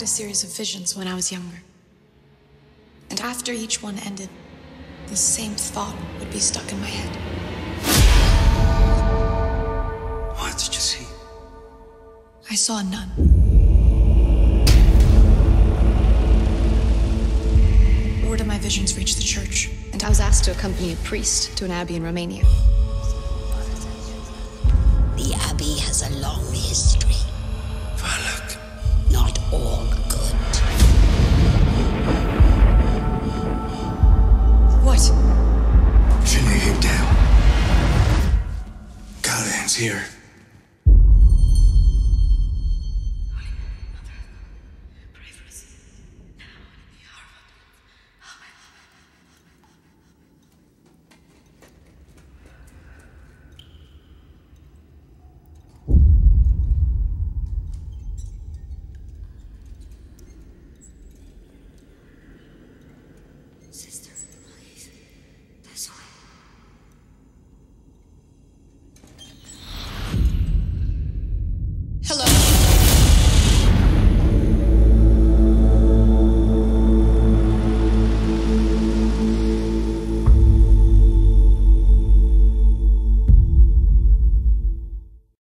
a series of visions when I was younger. And after each one ended, the same thought would be stuck in my head. What did you see? I saw a nun. Word of my visions reached the church, and I was asked to accompany a priest to an abbey in Romania. The abbey has a long history. Valak. Not all good. What? Finley, him down. Callahan's here. Sister.